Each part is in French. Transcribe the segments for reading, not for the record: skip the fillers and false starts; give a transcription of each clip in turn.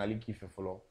Ali qui fait follow.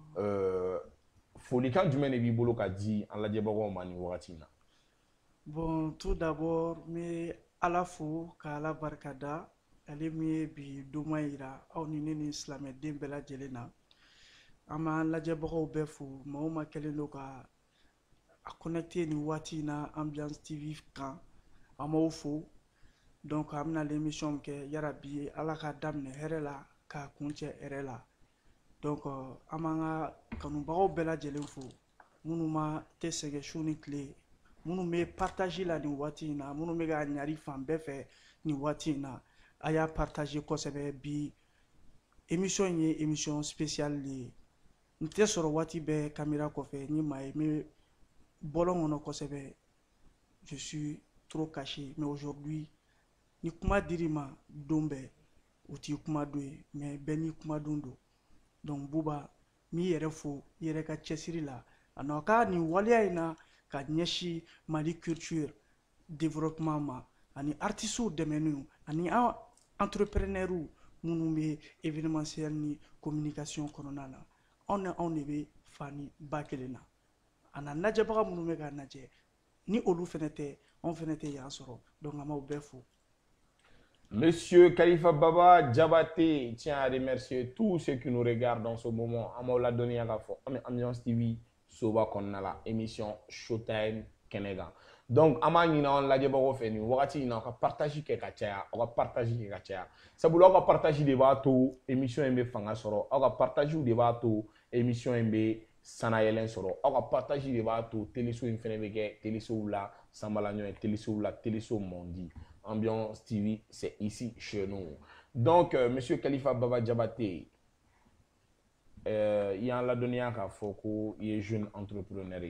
Folikan jumɛn de b'i bolo ka di an lajɛbagaw ma nin wagati in na? Bon, tout d'abord, mais à la fo k'ala barikada ale min ye bi doma yira aw ni ne ni silamɛden bɛɛ lajɛlen na an b'an lajɛbagaw bɛɛ fo maa o maa kɛlen don ka a connecté nin waati in na Ambiance TV kan an b'aw fo donc an bɛna l'émission min kɛ yarabi ala ka daminɛ hɛrɛ la k'a kuncɛ hɛrɛ la donc an b'an ka kanubagaw bɛɛ lajɛlen fo minnu ma tɛ sɛgɛn su ni tile minnu bɛ partage la nin waati in na minnu bɛ ka ɲari fan bɛɛ fɛ nin waati in na a y'a partage kosɛbɛ bi émission in ye émission spéciale de ye n tɛ sɔrɔ waati bɛɛ caméra kɔfɛ n ye maa ye n bɛ bɔlɔn kɔnɔ kosɛbɛ je suis trop caché mais aujourd'hui ni kuma dir'i ma don bɛɛ o t'i kuma don ye mais bɛɛ n'i kuma don don donc Buba n'i yɛrɛ fo i yɛrɛ ka cɛsiri la a n'aw ka nin waleya in na ka ɲɛsin Mali culture développement ma ani artistes dɛmɛni ani an entrepreneurs minnu bɛ événementiel ni communication kɔnɔna na anw de bɛ fani ba kelen na a na lajɛbaga minnu bɛ k'a lajɛ ni olu fɛnɛ tɛ anw fɛnɛ tɛ yan sɔrɔ donc an b'aw bɛɛ fo. Monsieur Khalifa Baba Diabaté tient à remercier tous ceux qui nous regardent dans ce moment. Amaola Doni Agafo, Ambiance TV, Soba Konala, émission Showtime Kenegan. Donc, Amanina, on l'a dit, on fait une wagati, on va partager quelque chose, on va partager quelque chose. Ça veut dire on va partager des bateaux, émission MB Fanga Soro, on va partager des bateaux, émission MB Sanayelen Soro, on va partager des bateaux, téléso Infenebeke, téléso la, Sambalanyo, téléso la, téléso Mondi. Ambiance TV, c'est ici chez nous. Donc, Monsieur Khalifa Baba Diabaté, il y a un donné à Foko, il est jeune entrepreneur.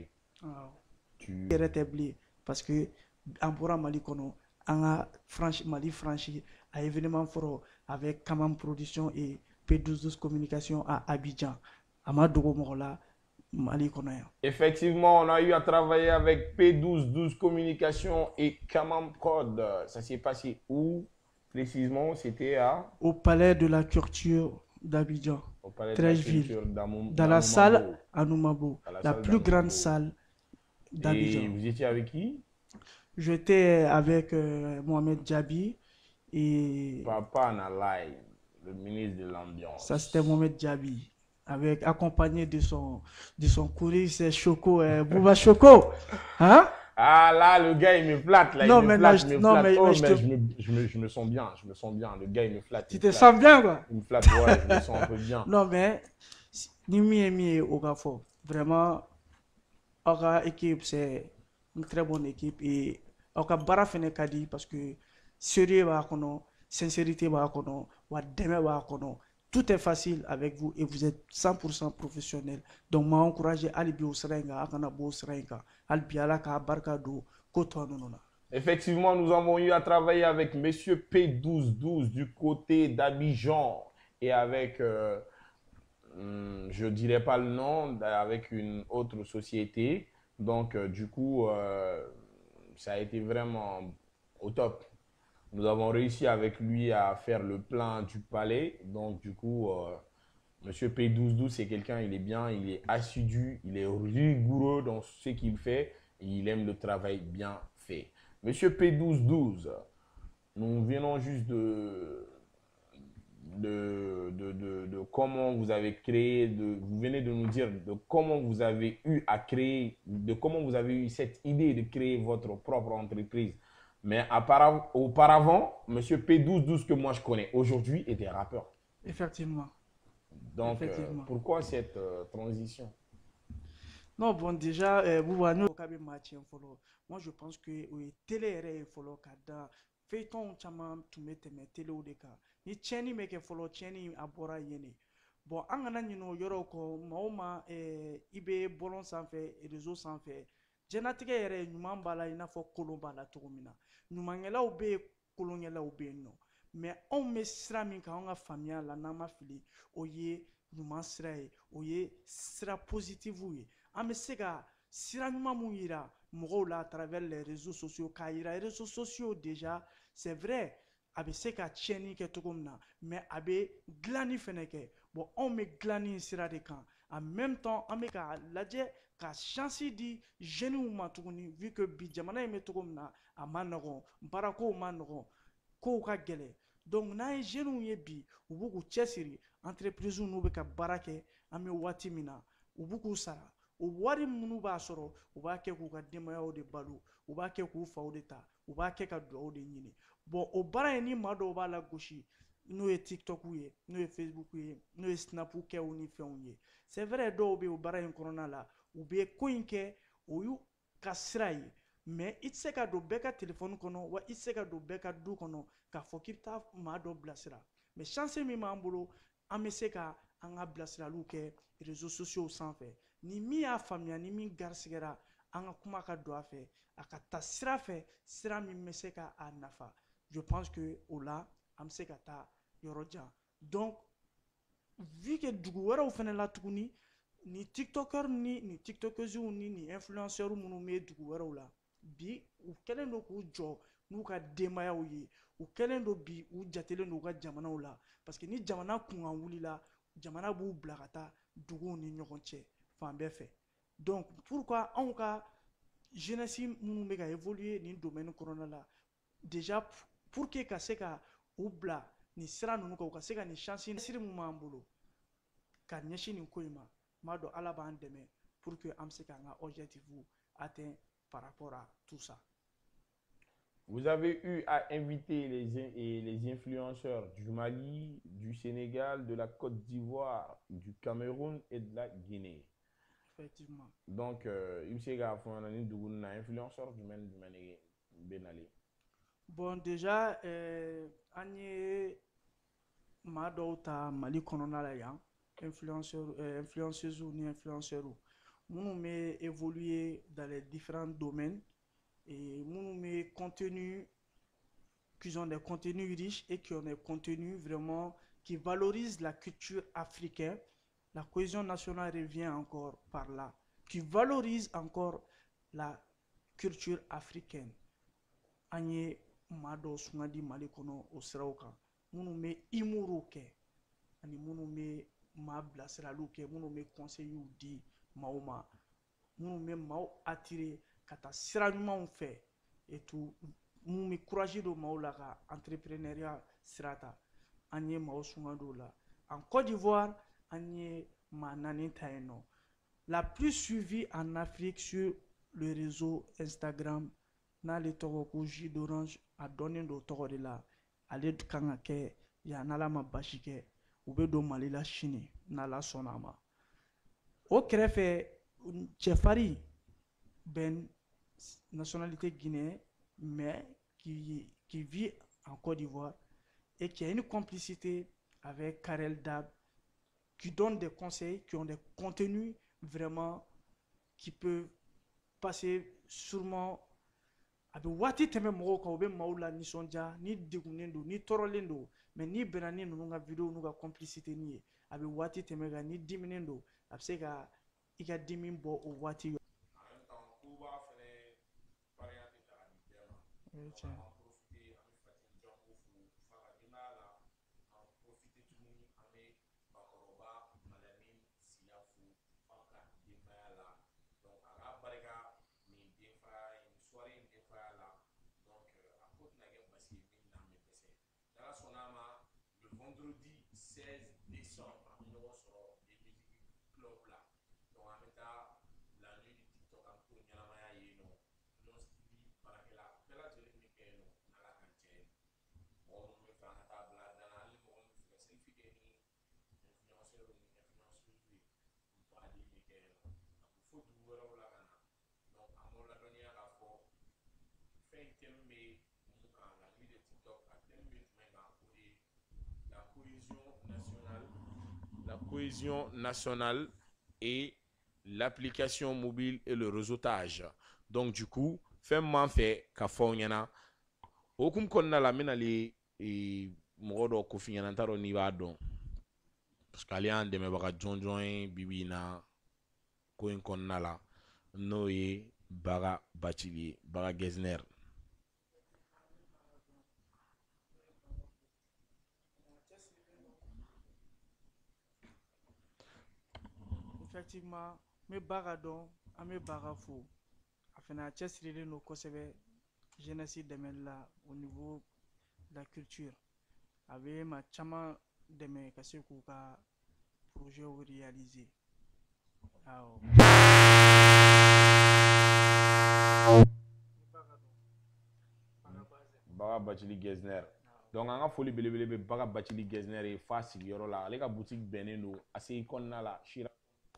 Tu es rétabli parce que en pourra Mali kono, on a Mali franchi à événement fort avec Kamam Production et P1212 Communication à Abidjan. Amadou Morola. Effectivement, on a eu à travailler avec P1212 Communication et Kamam Code. Ça s'est passé où précisément? C'était au Palais de la Culture d'Abidjan, au Palais de la 13 villes, Culture dans la salle à Noumabo, la plus grande salle d'Abidjan. Et vous étiez avec qui? J'étais avec Mohamed Djabi et... Papa Nalai, le ministre de l'Ambiance. Ça, c'était Mohamed Djabi. Avec, accompagné de son courrier, c'est Choco, Bouba Choco. Hein? Ah là, le gars, il me flatte. Là, non, il me mais flatte, là, me non, flatte. mais, Oh, mais je me sens bien, je me sens bien. Le gars, il me flatte. Tu te sens bien, quoi? Il me flatte, ouais, je me sens un peu bien. Non, mais, Nimi Ogafo, vraiment, Oga équipe, c'est une très bonne équipe. Et Oga Bara Fene Kadi, parce que sérieux va kono, sincérité va kono, wa deme va kono. Tout est facile avec vous et vous êtes 100% professionnel. Donc, m'a encouragé à l'Ibi au Serenga, à Kanabo au Serenga, à l'Ibi à la Barkado, Kotonona. Effectivement, nous avons eu à travailler avec Monsieur P1212 du côté d'Abidjan et avec, je ne dirais pas le nom, avec une autre société. Donc, du coup, ça a été vraiment au top. Nous avons réussi avec lui à faire le plan du palais. Donc, du coup, Monsieur P1212, c'est quelqu'un, il est bien, il est assidu, il est rigoureux dans ce qu'il fait et il aime le travail bien fait. Monsieur P1212, nous venons juste de comment vous avez créé, vous venez de nous dire de comment vous avez eu à créer, de comment vous avez eu cette idée de créer votre propre entreprise. Mais auparavant, Monsieur P1212 que moi je connais aujourd'hui était rappeur. Effectivement. Donc, pourquoi cette transition? Non, bon, déjà, moi je pense que oui, télé est follow kada feuilleton chama tumete me télé ou de ka ni cheni me ke follow cheni abora yene bon an kana ɲinɛ yɔrɔ kɔ maa o maa i bɛ bɔlɔn sanfɛ réseau sanfɛ jɛnatigɛ yɛrɛ ɲuman b'a la i n'a fɔ kolon b'a la cogo min na ɲumankɛlaw bɛ yen kolonkɛlaw bɛ yen nɔ mais anw bɛ sira min kan anw ka faamuya la n'an ma fili o ye ɲuman sira ye o ye sira positifu ye an bɛ se ka sira ɲuman mun yira mɔgɔw la à travers les réseaux sociaux k'a yira réseaux sociaux déjà c'est vrai a bɛ se ka tiɲɛni kɛ cogo min na mais a bɛ dilanni fɛnɛ kɛ bon anw bɛ dilanni sira de kan en même temps an bɛ ka lajɛ ka chance di jeunes ma tuguni vu que bi jamana in bɛ cogo min na a ma nɔgɔn baarakow ma nɔgɔn kow ka gɛlɛn donc n'an ye jeunes ye bi u b'u k'u cɛsiri entreprise n'u bɛ ka baara kɛ an bɛ waati min na u b'u k'u sara o wari minnu b'a sɔrɔ u b'a kɛ k'u ka denbayaw de balo u b'a kɛ k'u faw de ta u b'a kɛ ka duwawu de ɲini bon o baara in ni maa dɔw b'a la gosi n'o ye tiktok ye n'o ye facebook ye n'o ye snap kɛw ni fɛnw ye c'est vrai dɔw bɛ o baara in kɔnɔna la u bɛ ko in kɛ o y'u ka sira ye mais i tɛ se ka don bɛɛ ka telefɔni kɔnɔ wa i tɛ se ka don bɛɛ ka du kɔnɔ k'a fɔ k'i bɛ taa maa dɔ bilasira mais chance min b'an bolo an bɛ se ka an ka bilasiraliw kɛ réseaux sociaux sanfɛ ni min y'a faamuya ni min garisigɛra an ka kuma ka don a fɛ a ka taa sira fɛ sira min bɛ se ka a nafa je pense que o la an bɛ se ka taa yɔrɔ jan donc vu que dugu wɛrɛw fɛnɛ la tuguni ni tiktokers ni tiktokeuses ni influenceurs minnu bɛ dugu wɛrɛw la bi u kɛlen don k'u jɔ n'u ka denbayaw ye u kɛlen don bi u jatelen don u ka jamanaw la parce que ni jamana kunkan wulila jamana b'u bila ka taa duguw ni ɲɔgɔn cɛ fan bɛɛ fɛ donc pourquoi anw ka jeunesse minnu bɛ ka évoluer nin domaine kɔnɔna la déjà pour que ka se ka u bila nin sira ninnu kan u ka se ka nin chance siri min b'an bolo ka ɲɛsin nin ko in ma n b'a dɔn ala b'an dɛmɛ pour que an bɛ se k'an ka objectif atteindre par rapport à tout ça. Vous avez eu à inviter les influenceurs du Mali, du Sénégal, de la Côte d'Ivoire, du Cameroun et de la Guinée. Effectivement. Donc, il me semble qu'on a un influenceur du Benali. Bon, déjà, on est maa dɔw ta Mali kɔnɔna la yan influenceuses ni influenceurs minnu bɛ évoluer dans les différents domaines et minnu bɛ contenu qui ont des contenus riches et qui ont des contenus vraiment qui valorisent la culture africaine. La cohésion nationale revient encore par là, qui valorise encore la culture africaine. An ye maa dɔw sugandi Mali kɔnɔ o siraw kan minnu bɛ humour kɛ ani minnu bɛ maa bilasiraliw kɛ minnu bɛ conseils di maaw ma minnu bɛ maaw attirer ka taa sira ɲumanw fɛ et tout minnu bɛ courage don maaw la ka entrepreneuriat sira ta an ye maaw sugandi o la en Côte d'Ivoire an ye maa naani ta yen nɔ la plus suivie en Afrique sur le réseau Instagram n'ale tɔgɔ ko Jus d'Orange a dɔnnen don tɔgɔ de la ale kan ka kɛ yan n'ala ma basi kɛ u bɛ don Mali la sini n'ala sɔnna a ma o kɛrɛfɛ cɛfarin bɛ nationalité guinéenne mais qui vit en Côte d'Ivoire et qui a une complicité avec Karel Dab qui donne des conseils, qui ont des contenus vraiment qui peuvent passer sûrement a bɛ waati tɛmɛ mɔgɔw kan u bɛ maaw la nisɔndiya ni degunnen don ni tɔɔrɔlen don mais ni bɛnna ni ninnu ka vidéo n'u ka complicité ni ye a bɛ waati tɛmɛ kan ni diminen don a bɛ se ka i ka dimi bɔ o waati. Le vendredi 16 décembre, nous serons des musiques club là. Donc, en même temps, la nuit du TikTok, en tout cas, nous suivi par la belle télé que nous dans la cantine. On me fait un table là, dans la ligne, on me fait selfie que ni influenceur ou ni influenceuse, on peut aller les que nous. Il faut tout voir là, donc, à mon la dernière fois, fait un thème, mais la nuit de TikTok, à thème, mais la cohésion nationale et l'application mobile et le réseautage. Donc du coup, fɛn m'an fɛ ka fɔ ɲɛna hukumu kɔnɔna la n bɛna le mɔgɔ dɔ ko f'i ɲɛna n t'a dɔn n'i b'a dɔn parce que ale y'an dɛmɛbaga jɔnjɔn ye bi in na ko in kɔnɔna la n'o ye Baga Bacili ye Baga Gesner. effectivement n bɛ ba ka dɔn an bɛ ba ka fo a fana a cɛsirilen don kosɛbɛ jeunesse dɛmɛli la au niveau de la culture a bɛ maa caman dɛmɛ ka se k'u ka projet réaliser awɔ. Baga Bacili Gesner. Donc an ka foli belebele bɛ Baga Bacili Gesner ye f'a sigiyɔrɔ la ale ka boutique bɛnnen don ACI kɔnɔna la Chira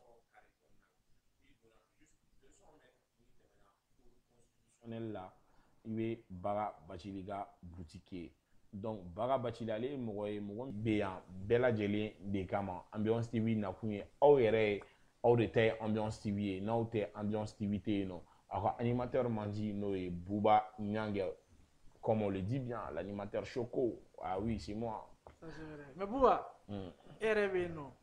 la i bɛ Baga Bacili ka boutique ye. Donc Baga Bacili ale ye mɔgɔ ye mɔgɔ bɛ yan bɛɛ lajɛlen de kama Ambiance TV nakun ye aw yɛrɛ ye aw de ta ye Ambiance TV ye n'aw tɛ Ambiance TV tɛ yen nɔ aw ka animateur manji n'o ye Buba Ɲange. Comme on le dit bien, l'animateur Choco. Ah oui, c'est moi. Ça c'est vrai. Mais Bouba, RB non.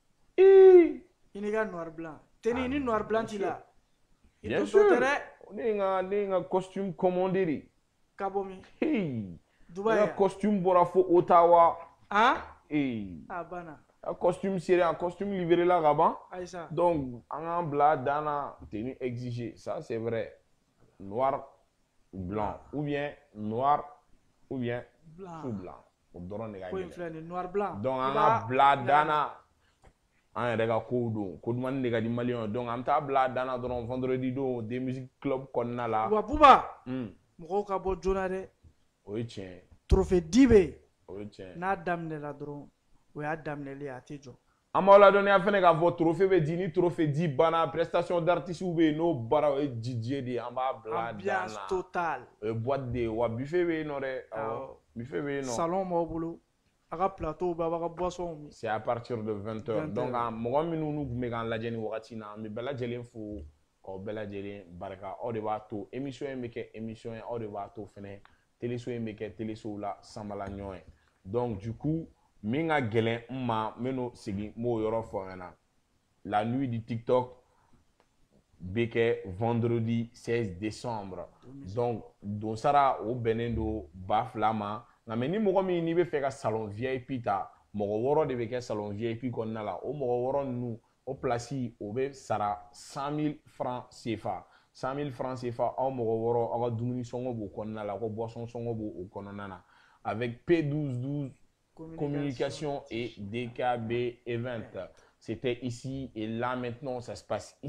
Il n'y a noir blanc. Tenez ni noir blanc là. Bien sûr. On est un costume commandé. Kabomi. Hey. Dubaï. Un costume Borafo Ottawa. Hein? Hey. Ah bana. Un costume serré, un costume livré là Raban. Aïssa. Donc, en blanc, dana, tenue exigée. Ça c'est vrai. Noir. Blanc ou bien noir ou bien tout blanc. O dɔrɔn de ka gɛlɛn. Noir blanc. Donc an ka bila dana an yɛrɛ ka kow don ko dumuni de ka di maliyɛnw donc an bɛ taa bila dana dɔrɔn vendredi don des musiques club kɔnɔna la. Wa Buba mɔgɔw ka bɔ joona dɛ. O ye tiɲɛ ye. Trophée 10 bɛ yen. O ye tiɲɛ ye. N'a daminɛla dɔrɔn o y'a daminɛlen ye a tɛ jɔ. An b'aw ladɔnniya fɛnɛ k'a fɔ trophée bɛ di ni trophée di banna prestation d'artistes bɛ yen n'o baara o ye DJ de ye an b'a bila dana. Ambiance totale. O ye boîte de ye wa buffet bɛ yen nɔ dɛ. Awɔ buffet bɛ yen nɔ. Salon b'aw bolo a ka plateau bɛ a b'a ka boisson min. C'est à partir de 20h. Donc mɔgɔ minnu n'u tun bɛ k'an lajɛ nin wagati in na an bɛ bɛɛ lajɛlen fo k'aw bɛɛ lajɛlen barika aw de b'a to émission in bɛ kɛ émission ye aw de b'a to fɛnɛ téléso in bɛ kɛ téléso la sanbala ɲɔgɔn ye. Donc du coup min ka gɛlɛn n ma n bɛ n'o segin n b'o yɔrɔ fɔ an ɲɛna la nuit du TikTok bɛ kɛ vendredi 16 décembre. Donc donsara o bɛnnen don 2000 ma nka mɛ ni mɔgɔ min n'i bɛ fɛ ka salon VIP ta mɔgɔ 6 de bɛ kɛ salon VIP kɔnɔna la o mɔgɔ 6 ninnu o place o bɛ sara 100 000 francs CFA 100 000 francs CFA aw mɔgɔ 6 aw ka dumuni sɔngɔ b'o kɔnɔna la aw ka boisson sɔngɔ b'o kɔnɔna na avec P1212 communication et DKB Event. C'était ici et là maintenant ça se passe